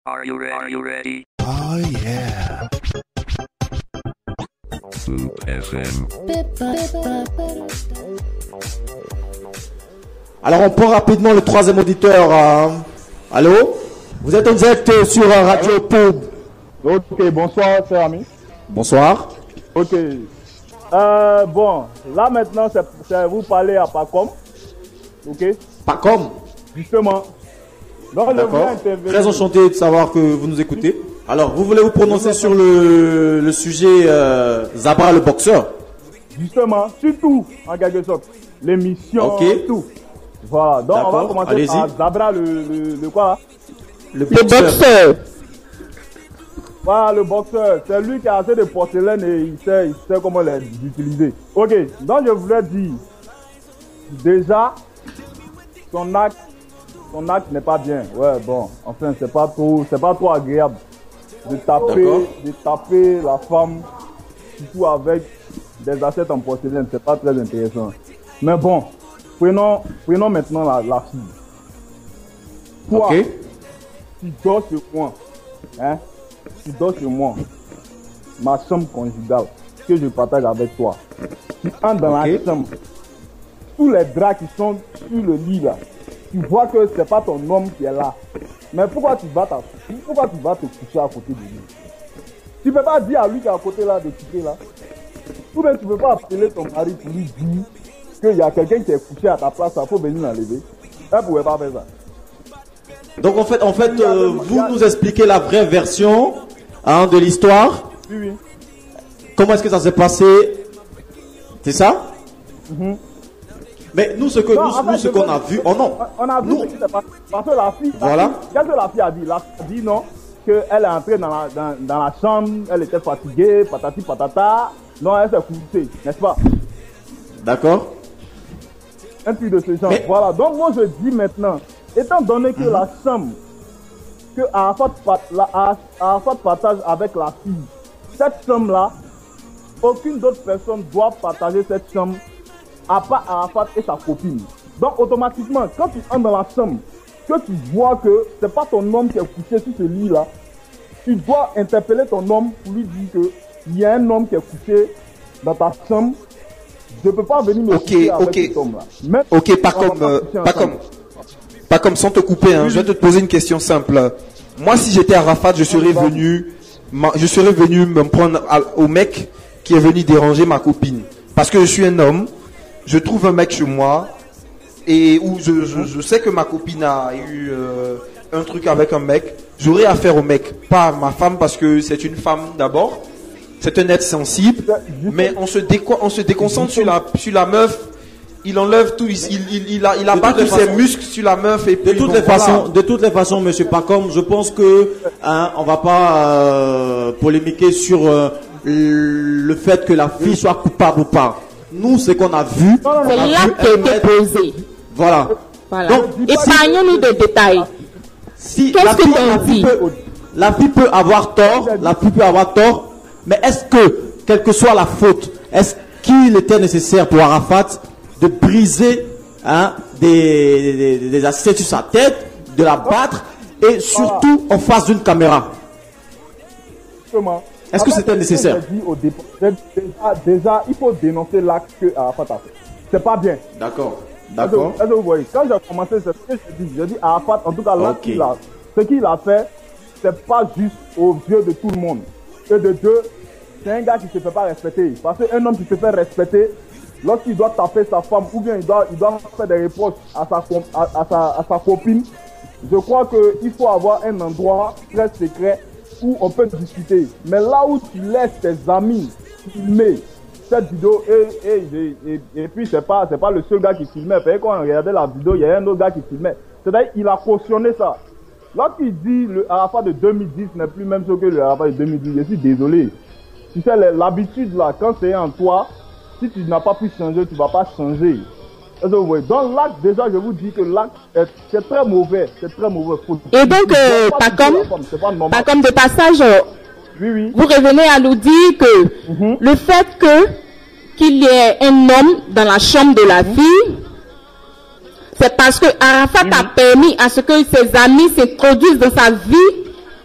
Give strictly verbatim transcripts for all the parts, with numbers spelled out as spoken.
Are you ready? Are you ready? Oh yeah. Soup F M. Alors on prend rapidement le troisième auditeur. Euh, allô? Vous êtes en direct sur euh, Radio Pub. Ok, bonsoir, cher ami. Bonsoir. Ok. Euh, bon, là maintenant, c'est, c'est vous parlez à Pacom. Ok. Pacom. Justement. Donc, je D'accord. voulais intervenir. Très enchanté de savoir que vous nous écoutez. Alors, vous voulez vous prononcer sur le, le sujet euh, Zabra le boxeur? Justement, surtout, en quelque sorte. L'émission, Ok. tout. Voilà. Donc, on va D'accord, commencer allez-y. par Zabra le, le, le quoi là? Le Le boxeur. Voilà, le boxeur. C'est lui qui a assez de porcelaine et il sait, il sait comment les utiliser. Ok. Donc, je voulais dire, déjà, son acte, son acte n'est pas bien. Ouais, bon, enfin, c'est pas trop, c'est pas trop agréable de taper, D'accord. de taper la femme, surtout avec des assiettes en porcelaine. C'est pas très intéressant. Mais bon, prenons, prenons maintenant la, la fille. Toi, Ok. tu dors sur moi, hein? Tu dors sur moi, ma chambre conjugale que je partage avec toi. Tu entres dans Ok. la chambre, tous les draps qui sont sur le lit là, tu vois que c'est pas ton homme qui est là. Mais pourquoi tu vas, ta, pourquoi tu vas te coucher à côté de lui? Tu peux pas dire à lui qui est à côté là de quitter là. Ou bien tu peux pas appeler ton mari pour lui dire qu'il y a quelqu'un qui est couché à ta place, il faut venir l'enlever. Elle pouvait pas faire ça. Donc en fait, en fait, euh, vous nous expliquez la vraie version hein, de l'histoire. Oui, oui. Comment est-ce que ça s'est passé? C'est ça? Mhm. Mais nous, ce que Non, nous, en fait, nous, ce je qu'on veux- a vu, oh non, On a vu Nous- ce qui s'est passé. Parce que la fille, la Voilà. fille- qu'est-ce que la fille a dit? La fille a dit non, qu'elle est entrée dans la, dans, dans la chambre, elle était fatiguée, patati patata. Non, elle s'est couchée, n'est-ce pas? d'accord. Un truc de ce genre. Mais- Voilà, donc moi je dis maintenant, étant donné que la chambre que Arafat, pa- la- Ara- Arafat partage avec la fille, cette chambre-là, aucune autre personne doit partager cette chambre à part Arafat et sa copine. Donc automatiquement, quand tu entres dans la chambre, que tu vois que c'est pas ton homme qui est couché sur ce lit-là, tu dois interpeller ton homme pour lui dire que il y a un homme qui est couché dans ta chambre. Je peux pas venir me Ok, coucher avec ok. cet homme-là. Mais Ok, pas on va comme, pas euh, coucher pas ensemble. comme, pas comme sans te couper. Hein. Je vais te poser une question simple. Moi, si j'étais à Arafat, je serais venu, ma- je serais venu me prendre à- au mec qui est venu déranger ma copine, parce que je suis un homme. Je trouve un mec chez moi et où je, je, je sais que ma copine a eu euh, un truc avec un mec. J'aurais affaire au mec, pas à ma femme, parce que c'est une femme d'abord. C'est un être sensible, mais on se, déco- on se déconcentre sur la, sur la meuf. Il enlève tout, il, il, il, il, a, il abat toutes les tous ses façons- muscles sur la meuf et De puis toutes bon, les voilà. façons, de toutes les façons, Monsieur Pacom, je pense que hein, on va pas euh, polémiquer sur euh, le fait que la fille soit coupable ou pas. Nous, ce qu'on a vu, Non, non, on non, a C'est vu là qui a un été maître- posé. Voilà. Voilà. Donc, Épargnons-nous des détails. si Qu'est-ce la que fille, t'en la fille dis? peut, la fille peut avoir tort, la fille peut avoir tort, mais est-ce que, quelle que soit la faute, est-ce qu'il était nécessaire pour Arafat de briser hein, des, des, des assiettes sur sa tête, de la battre et surtout en face d'une caméra? Justement. Est-ce que En fait, c'était ce nécessaire? j'ai dit au départ, c'est déjà, déjà, il faut dénoncer l'acte que Arafat a fait. C'est pas bien. D'accord, Est-ce d'accord. que- est-ce que vous voyez, quand j'ai commencé, c'est ce que je dis. Je dis Arafat, en tout cas, l'acte Ok. qu'il a, ce qu'il a fait, c'est pas juste aux yeux de tout le monde. Et de deux, c'est un gars qui se fait pas respecter. Parce qu'un homme qui se fait respecter, lorsqu'il doit taper sa femme ou bien il doit, il doit faire des reproches à sa, com- à, à sa, à sa copine, je crois qu'il faut avoir un endroit très secret où on peut discuter. Mais là où tu laisses tes amis filmer cette vidéo et, et, et, et, et puis c'est pas, c'est pas le seul gars qui filmait. Parce que quand on regardait la vidéo, il y a un autre gars qui filmait. C'est-à-dire qu'il a cautionné ça. Lorsqu'il dit le Arafat de deux mille dix n'est plus même chose que le Arafat de deux mille dix, je suis désolé. Tu sais, l'habitude là, quand c'est en toi, si tu n'as pas pu changer, tu vas pas changer. Est-ce que vous voyez? Dans l'acte, déjà, je vous dis que l'acte, est- c'est très mauvais. C'est très mauvais. Faut- Et donc, tu euh, dois pas toucher Pacom, la femme, c'est pas normal. Pas comme de passage, euh, Oui, oui. vous revenez à nous dire que Mhm. le fait que qu'il y ait un homme dans la chambre de la fille, c'est parce que Arafat a permis à ce que ses amis s'introduisent dans sa vie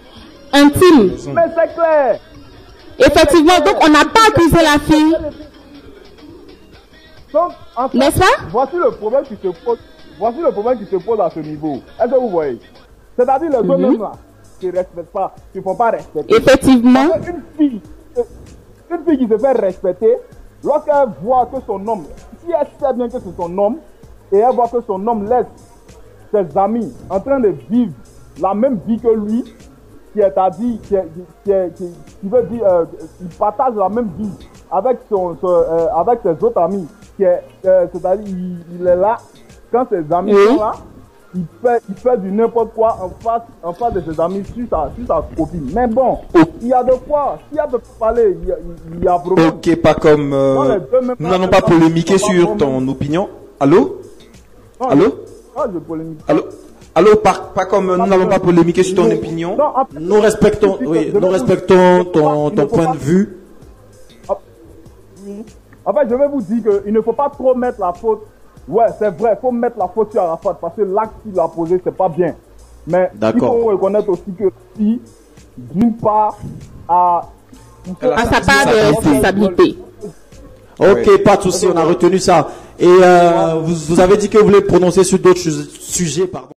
intime. Mais c'est clair. Effectivement, donc on n'a pas accusé la fille. Donc, en fait, N'est-ce pas? voici le problème qui se pose. Voici le problème qui se pose à ce niveau. Est-ce que vous voyez? C'est-à-dire les Mhm. hommes là, qui ne respectent pas, qui ne font pas respecter. Effectivement. Parce que Une fille, euh, une fille qui se fait respecter, lorsqu'elle voit que son homme, si elle sait bien que c'est son homme, et elle voit que son homme laisse ses amis en train de vivre la même vie que lui, qui est à dire, qui, est- qui, est- qui, qui veut dire, euh, il partage la même vie avec son, son, euh, avec ses autres amis, qui est, euh, c'est-à-dire, il, il est là, quand ses amis Oui. sont là, il fait, il fait du n'importe quoi en face, en face de ses amis sur sa, sur sa copine. Mais bon, il y a de quoi, si elle peut parler, il y a, il y a problème. Ok, pas comme... euh, Non, les deux, même nous pas- n'allons pas pas- polémiquer pas- sur pas- ton opinion. Allô? Non, Allô? je- non, je polémique. Allô? Allô, pas, pas comme euh, nous n'allons pas polémiquer sur ton Non, opinion. non, en fait, Nous respectons, je- je- oui, je nous vais vous- respectons il ton, ne ton faut point pas- de vue. Oui. En fait, je vais vous dire qu'il ne faut pas trop mettre la faute. Ouais, c'est vrai, il faut mettre la faute sur Arafat parce que l'acte qu'il a posé, c'est pas bien. Mais il D'accord. faut reconnaître aussi que si, d'une part, à. Elle a À sa part de responsabilité. Ok, Ouais. pas de souci, on a retenu ça. Et euh, vous, vous avez dit que vous voulez prononcer sur d'autres su- sujets, pardon.